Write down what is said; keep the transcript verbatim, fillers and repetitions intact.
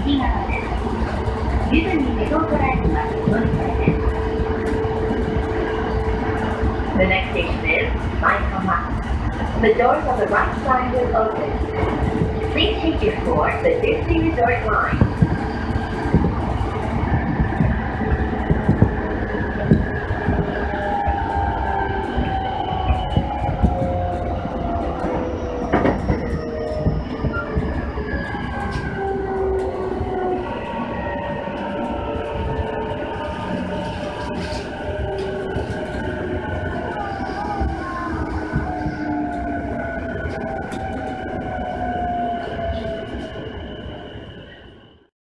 右側です。ディズニーリゾートラインは乗り換えです。The next station is Maikama. The doors on the right side will open. Please take your floor the Disney Resort line.